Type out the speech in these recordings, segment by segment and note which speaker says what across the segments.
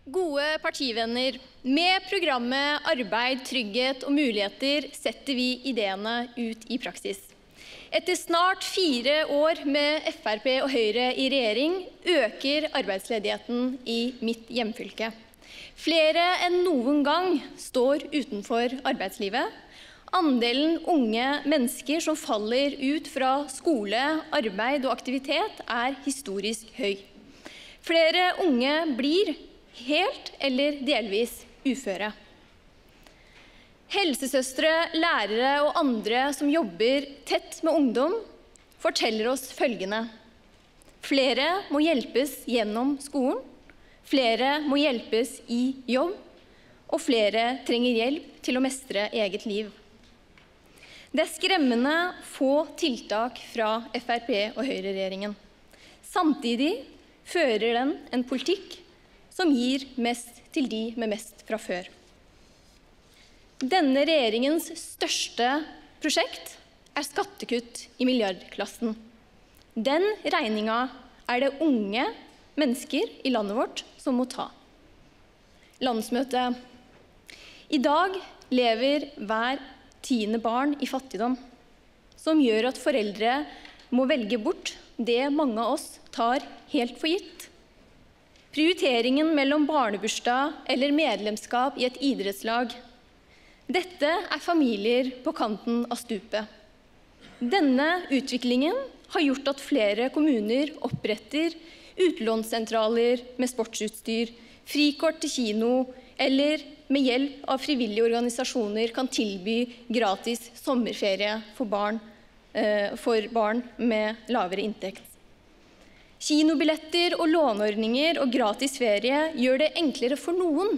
Speaker 1: Gode partivenner, med programmet Arbeid, trygghet og muligheter setter vi ideene ut i praksis. Etter snart 4 år med Frp og Høyre i regjering øker arbeidsledigheten i mitt hjemfylke. Flere enn noen gang står utenfor arbeidslivet. Andelen unge mennesker som faller ut fra skole, arbeid og aktivitet er historisk høy. Flere unge blir helt eller delvis uføre. Helsesøstre, lærere og andre som jobber tett med ungdom, forteller oss følgende. Flere må hjelpes gjennom skolen, flere må hjelpes i jobb, og flere trenger hjelp til å mestre eget liv. Det er skremmende få tiltak fra Frp og Høyre-regjeringen. Samtidig fører den en politikk som gir mest til de med mest fra før. Denne regjeringens største prosjekt er skattekutt i milliardklassen. Den regningen er det unge mennesker i landet vårt som må ta. Landsmøtet. I dag lever hver 10. barn i fattigdom, som gjør at foreldre må velge bort det mange av oss tar helt for gitt. Prioriteringen mellom barnebursdag eller medlemskap i et idrettslag. Dette er familier på kanten av stupet. Denne utviklingen har gjort at flere kommuner oppretter utlånssentraler med sportsutstyr, frikort til kino eller med hjelp av frivillige organisasjoner kan tilby gratis sommerferie for barn med lavere inntekt. Kinobilletter og låneordninger og gratis ferie gjør det enklere for noen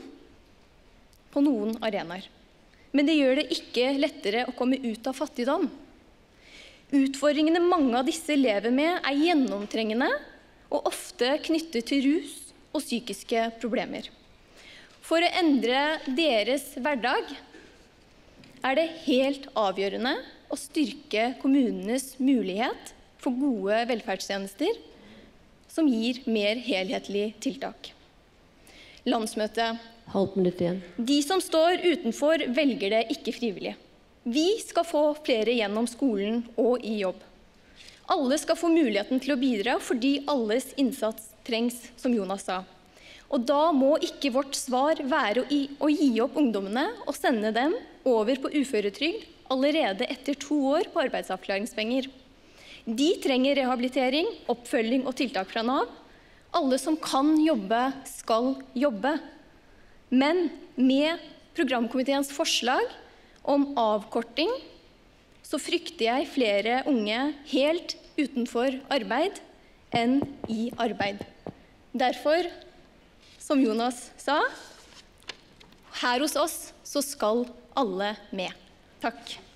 Speaker 1: på noen arenaer. Men det gjør det ikke lettere å komme ut av fattigdom. Utfordringene mange av disse lever med er gjennomtrengende og ofte knyttet til rus og psykiske problemer. For å endre deres hverdag er det helt avgjørende å styrke kommunenes mulighet for gode velferdstjenester som gir mer helhetlig tiltak. Landsmøtet.
Speaker 2: Halvt minutt igjen.
Speaker 1: De som står utenfor velger det ikke frivillig. Vi skal få flere gjennom skolen og i jobb. Alle skal få muligheten til å bidra fordi alles innsats trengs, som Jonas sa. Og da må ikke vårt svar være å gi opp ungdommene og sende dem over på uføretrygd allerede etter 2 år på arbeidsavklaringspenger. De trenger rehabilitering, oppfølging og tiltak fra Nav. Alle som kan jobbe, skal jobbe. Men med programkomiteens forslag om avkorting, så frykter jeg flere unge helt utenfor arbeid enn i arbeid. Derfor, som Jonas sa, her hos oss så skal alle med. Takk.